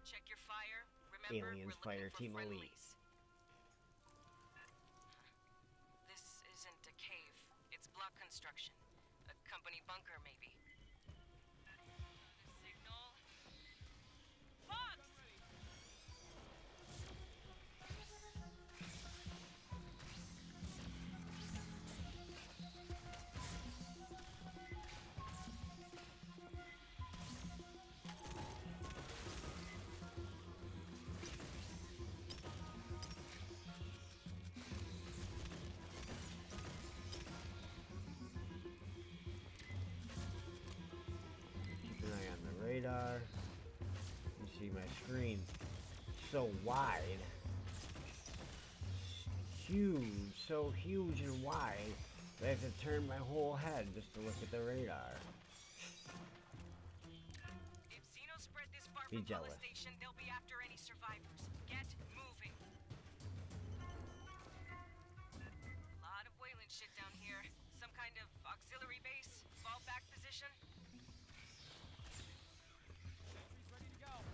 Check your fire. Remember, Aliens we're looking Fireteam for Elite. friendlies. This isn't a cave. It's block construction. A company bunker, maybe. The signal. Fox! Keep an eye on the radar. You see my screen so wide, huge, so huge and wide that I have to turn my whole head just to look at the radar. If Xeno spread this far Be from Pala jealous. Station, they'll be after any survivors. Get moving. A lot of Wayland shit down here. Some kind of auxiliary base, fallback position. Sentry's ready to go.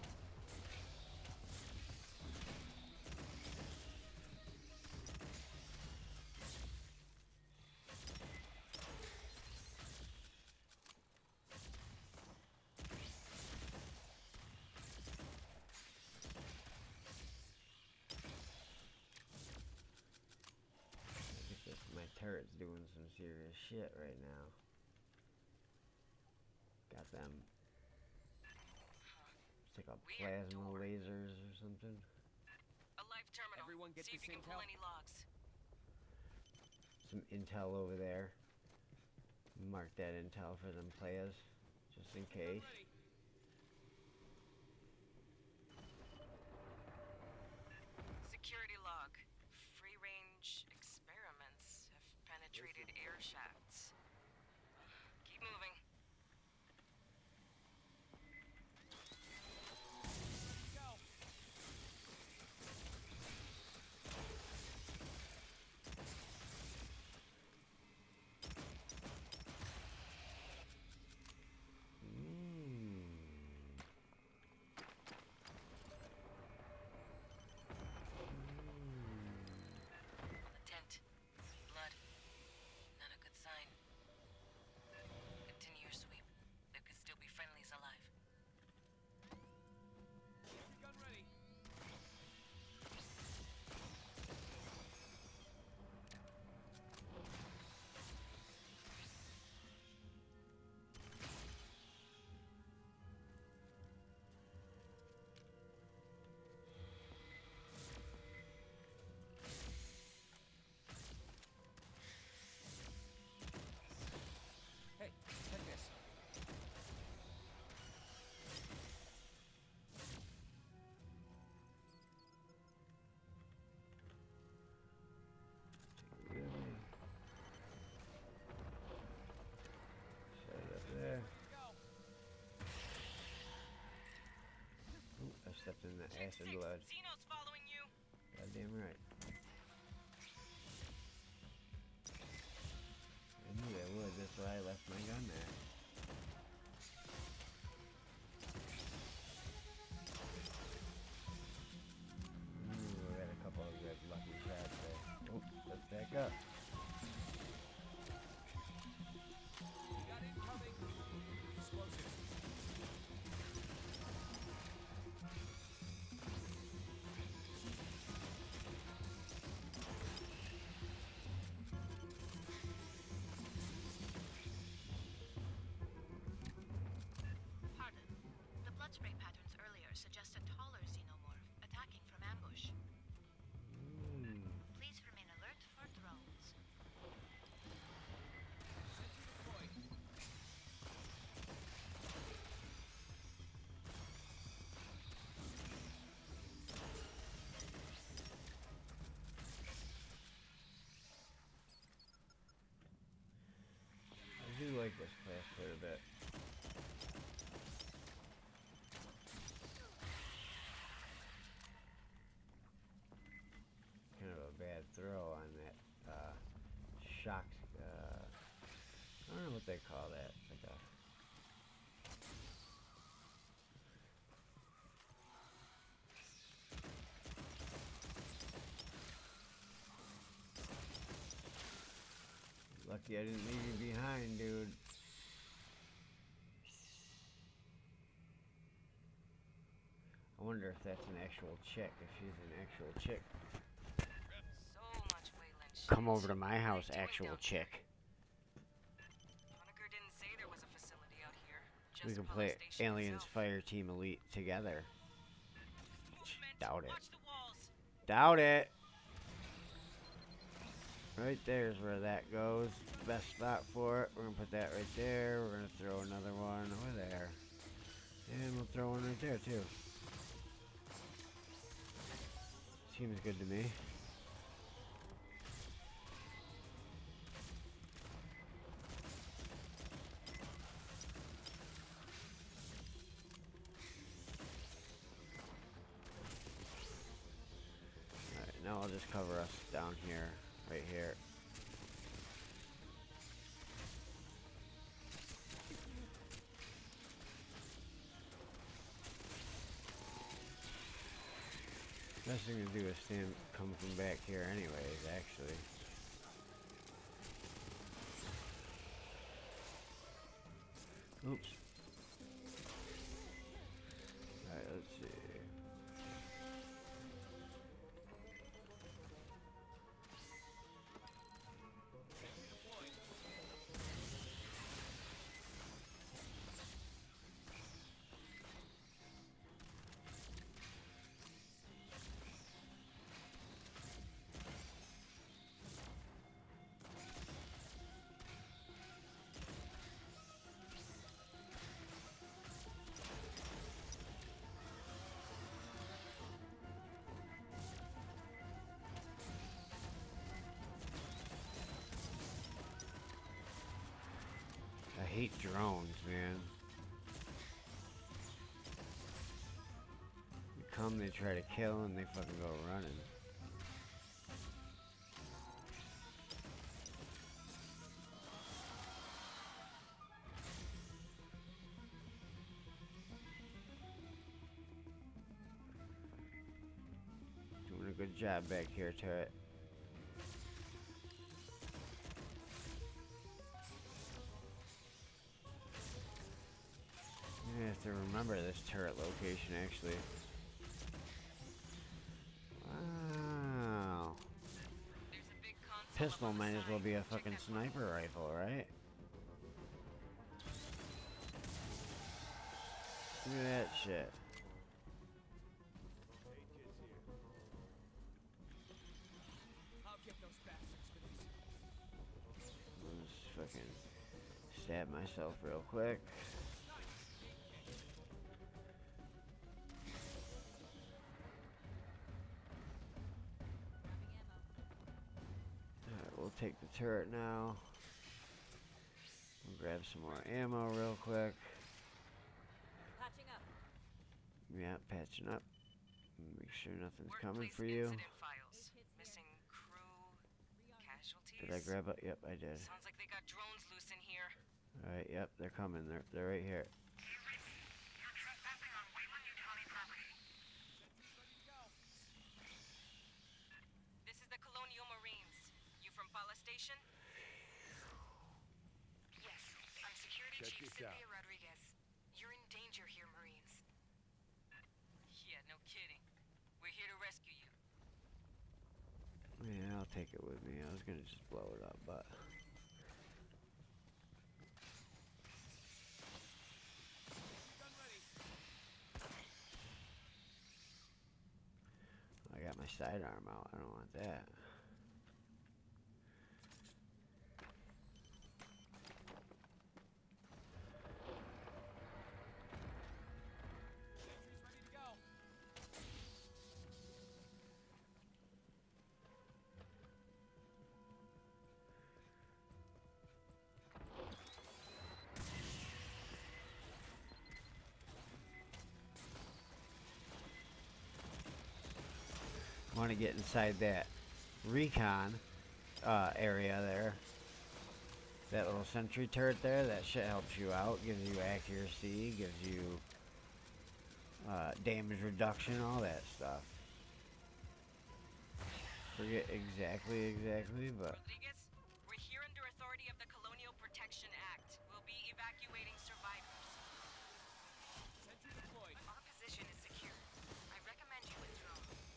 My turret's doing some serious shit right now. Got them. It's like a Weird plasma door. lasers or something. A live terminal. Everyone get See if this you can pull intel? any logs. Some intel over there. Mark that intel for them players, just in case. Ready. Security log. Free-range experiments have penetrated air shafts. Keep moving. Go. On the tent. Blood. Not a good sign. Continue your sweep. There could still be friendlies alive. Gun ready. Hey, check this. Really? Set it up there. Ready to go. Ooh, I stepped in the Check acid 6. blood. Xeno's following you. Goddamn right. I knew they would, that's why I left my gun there. Ooh, I got a couple of good lucky shots there. Oh, let's back up. We got incoming. Explosives. Pardon. The blood spray patterns earlier suggest a taller xenomorph attacking from ambush. Please remain alert for drones. Sentry deployed. I do like this class quite a bit. Kind of a bad throw on that shock. I don't know what they call that. Like a Lucky I didn't leave you behind, dude. I wonder if that's an actual chick, if she's an actual chick. So much Wayland shit. Come over to my What are house, they doing actual down here? chick. Honecker didn't say there was a facility out here. We Just can play Police Station Aliens itself. Fireteam Elite together. Movement. Doubt it. Watch the walls. Doubt it. Right there's where that goes. Best spot for it. We're gonna put that right there. We're gonna throw another one over there. And we'll throw one right there too. Seems good to me. Alright, now I'll just cover us down here, right here. Best thing to do is come from back here anyways, actually. Oops. Alright, let's see. I hate drones, man. They come, they try to kill, and they fucking go running. Doing a good job back here, turret. I have to remember this turret location, actually. Wow. There's a big console Pistol up on the might as well side. be a Check fucking that sniper rifle, right? Look at that shit. I'll get those bastards for this. I'll just fucking stab myself real quick. Alright, we'll take the turret now. We'll grab some more ammo real quick. Patching up. Yeah, patching up. Make sure nothing's coming Workplace for you. incident files. Missing crew. Casualties. Did I grab it? Yep, I did. Sounds like they got drones loose in here. Alright, yep, they're coming. They're right here. This is the Colonial Marines. You from Pala Station? Yes, I'm Security Check Chief this out. Cynthia Rodriguez. You're in danger here, Marines. Yeah, no kidding. We're here to rescue you. Yeah, I'll take it with me. I was gonna just blow it up, but... Gun ready. I got my sidearm out. I don't want that. Sentry's ready to go. Want to get inside that recon area there. That little sentry turret there, that shit helps you out, gives you accuracy, gives you damage reduction, all that stuff. Forget exactly, but Rodriguez, we're here under authority party of the Colonial Protection Act. We'll be evacuating survivors. Sentry deployed. Our position is secure. I recommend you withdraw.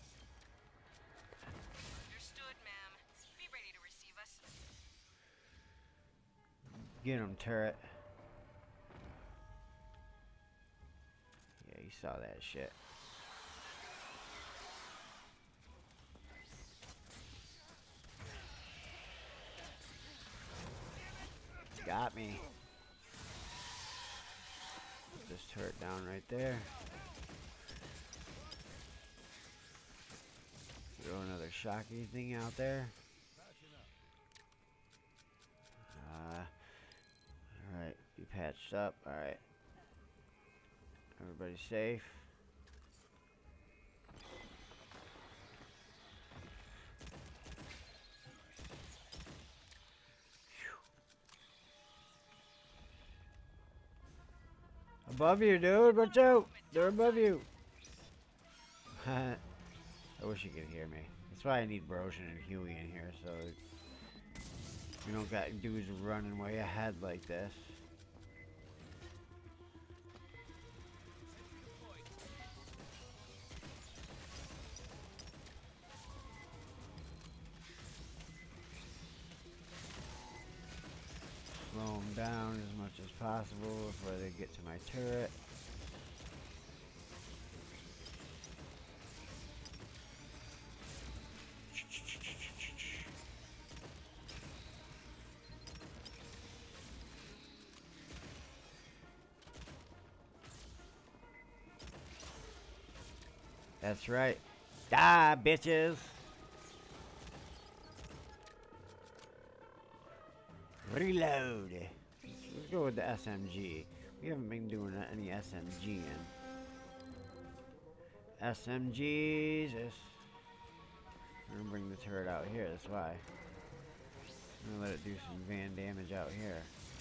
Understood, ma'am. Be ready to receive us. Get him, turret. Yeah, you saw that shit. Got me. Put this turret down right there. Throw another shocky thing out there. Alright, be patched up. Alright. Everybody safe. Above you, dude. Watch out. They're above you. I wish you could hear me. That's why I need Brosian and Huey in here, so you don't got dudes running way ahead like this. Slow them down as much as possible before they get to my turret. That's right. Die, bitches! Reload! Let's go with the SMG. We haven't been doing any SMGing. SMGs. I'm gonna bring the turret out here, that's why. I'm gonna let it do some van damage out here.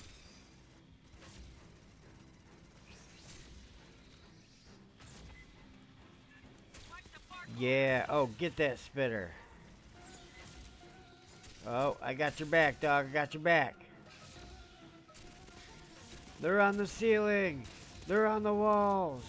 Yeah, oh, get that spitter. Oh, I got your back, dog. I got your back. They're on the ceiling. They're on the walls.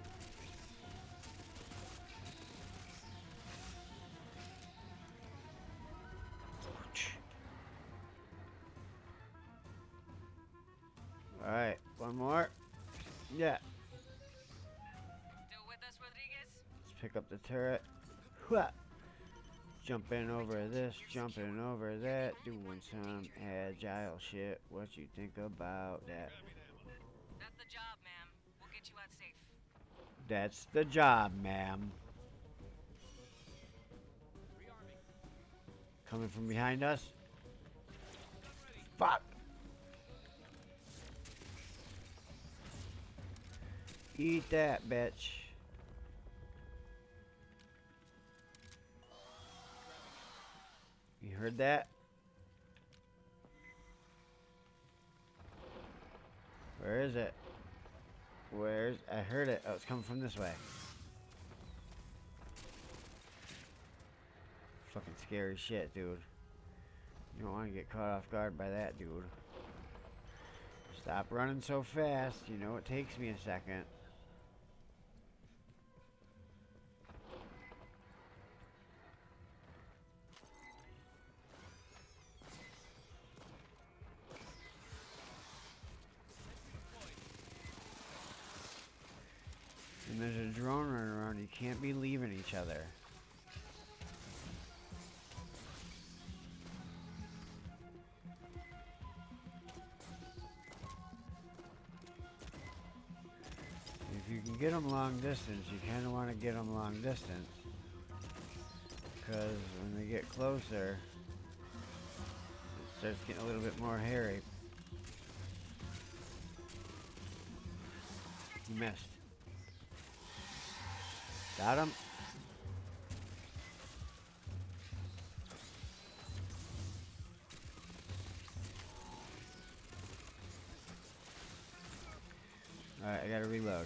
Alright, one more. Yeah. Still with us, Rodriguez? Let's pick up the turret. Hua. Jumping over this, jumping over that, doing some agile shit. What you think about that? That's the job, ma'am. We'll get you out safe. That's the job, ma'am. Coming from behind us. Fuck. Eat that, bitch. You heard that? Where is it? Where's... I heard it. Oh, it's coming from this way. Fucking scary shit, dude. You don't want to get caught off guard by that, dude. Stop running so fast. You know it takes me a second. And there's a drone running around. You can't be leaving each other. If you can get them long distance, you kind of want to get them long distance. Because when they get closer, it starts getting a little bit more hairy. You missed. Got him. Alright, I gotta reload.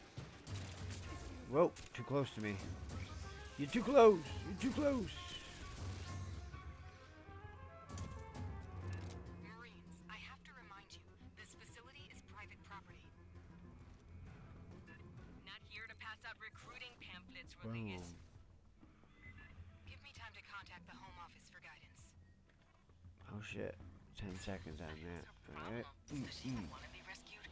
Whoa, too close to me. You're too close. You're too close. Bandits, Boom. Rodriguez. Give me time to contact the Home Office for guidance. Oh shit. 10 seconds on that. What's her Alright. problem? Does she even want to be rescued?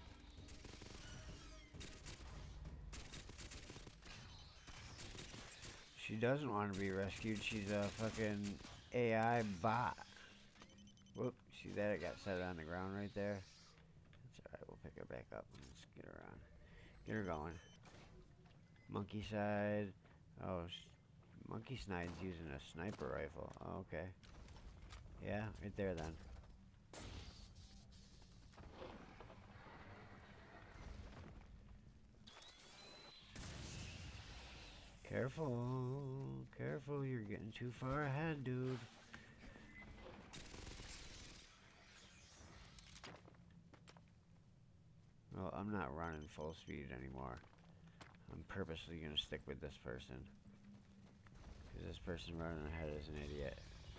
She doesn't want to be rescued. She's a fucking AI bot. Whoop. See that? It got set on the ground right there. That's alright. We'll pick her back up. Let's get her on. Get her going. Monkey side. Oh, Monkey Snide's using a sniper rifle. Oh, okay. Yeah, right there then. Careful. Careful, you're getting too far ahead, dude. Well, I'm not running full speed anymore. I'm purposely gonna stick with this person. Because this person running ahead is an idiot.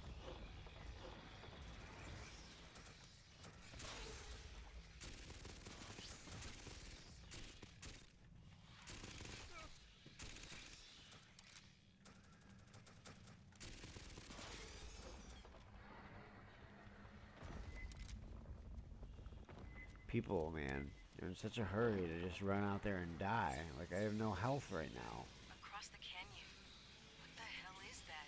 People, man, they're in such a hurry to just run out there and die. Like, I have no health right now. Across the canyon. What the hell is that?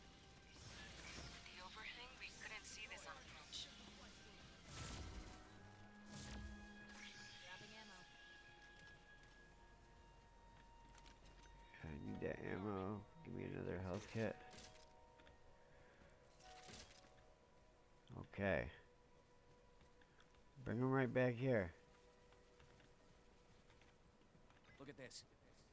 The overhang? We couldn't see this on approach. Grabbing ammo. I need that ammo. Give me another health kit. Okay. Bring them right back here. Look at this.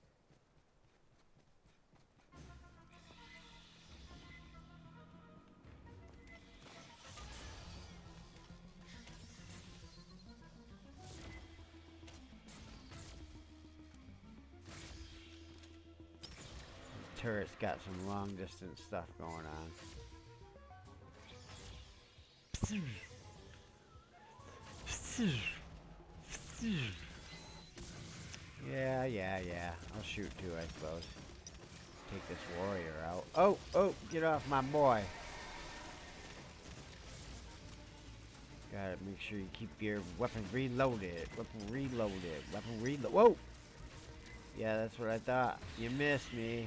Turret's got some long distance stuff going on. Yeah. I'll shoot too, I suppose. Take this warrior out. Oh, get off my boy. Gotta make sure you keep your weapon reloaded. Weapon reload. Whoa! Yeah, that's what I thought. You missed me.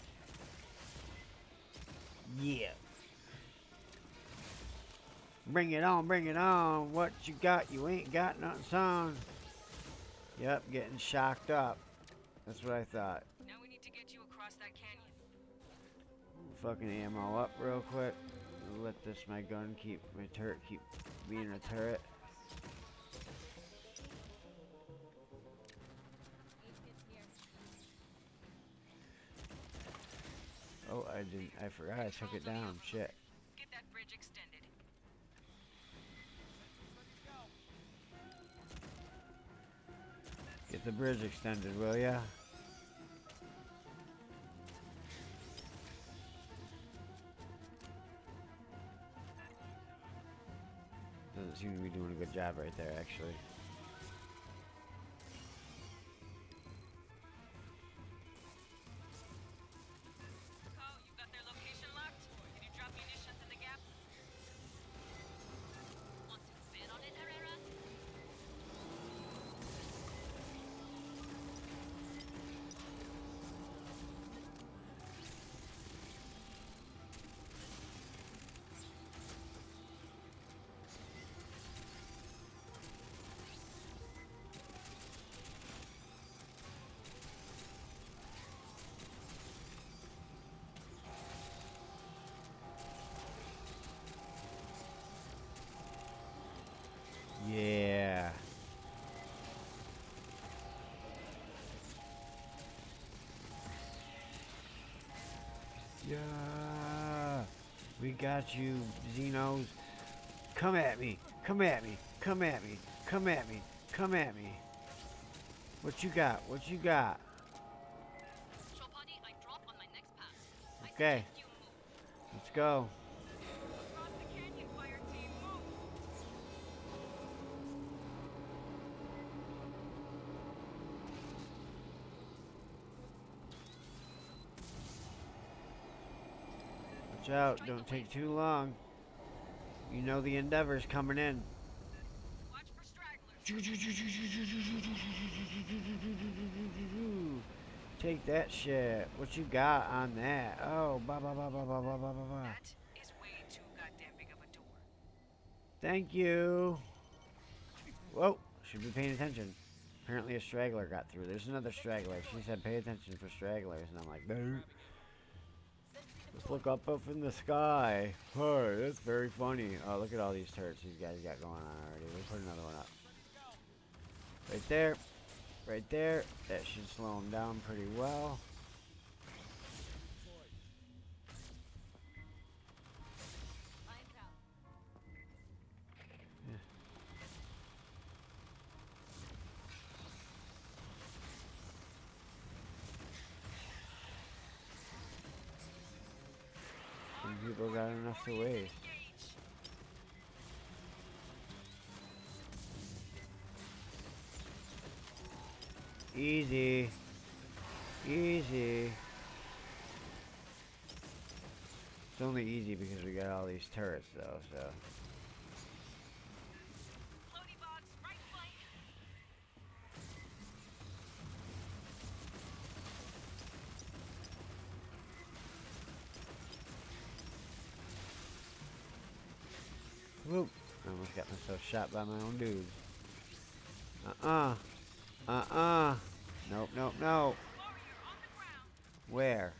Yeah. Bring it on. What you got? You ain't got nothing, son. Yep, getting shocked up. That's what I thought. Now we need to get you across that canyon. Fucking ammo up real quick. Let my turret keep being a turret. Oh, I forgot I took it down. Shit. Get that bridge extended. Get the bridge extended, will ya? Doesn't seem to be doing a good job right there, actually. Call, you got their location locked? Can you drop munitions in the gap? Want to spin on it, Herrera? Yeah. Yeah. We got you, Xenos. Come at me. Come at me. Come at me. Come at me. Come at me. What you got? What you got? Chopani, I drop on my next pass. Okay. You move. Let's go. Across the canyon, Fireteam, move! Watch out, don't take too long. You know the Endeavor's coming in. Watch for stragglers. Take that shit. What you got on that? Oh, ba ba ba ba ba ba ba ba ba. That is way too goddamn big of a door. Thank you. Whoa, should be paying attention. Apparently a straggler got through. There's another straggler. She said pay attention for stragglers, and I'm like, no. Let's look up in the sky. Hey, that's very funny. Oh, look at all these turrets these guys got going on already. We'll put another one up. Right there. Right there. That should slow them down pretty well. Some people got enough to waste. Easy. Easy. It's only easy because we got all these turrets though, so. Floaty box, right flank. Whoop. I almost got myself shot by my own dudes. Nope, nope, nope. Warrior on the ground. Where?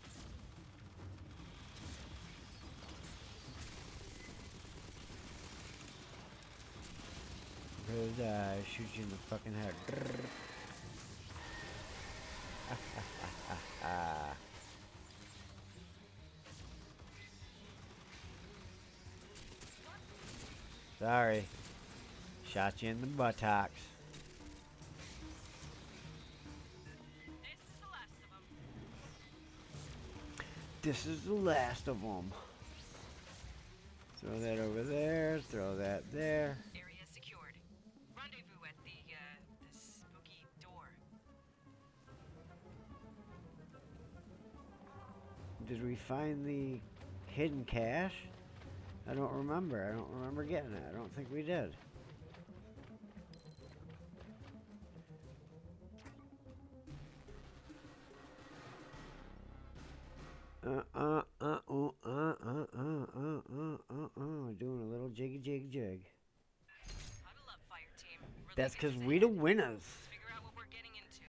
Could I shoot you in the fucking head? Sorry. Shot you in the buttocks. This is the last of them. This is the last of them. Throw that over there. Throw that there. Area secured. Rendezvous at the spooky door. Did we find the hidden cache? I don't remember. I don't remember getting it. I don't think we did. Doing a little jiggy jig jig. Huddle up, Fireteam. That's because we the winners.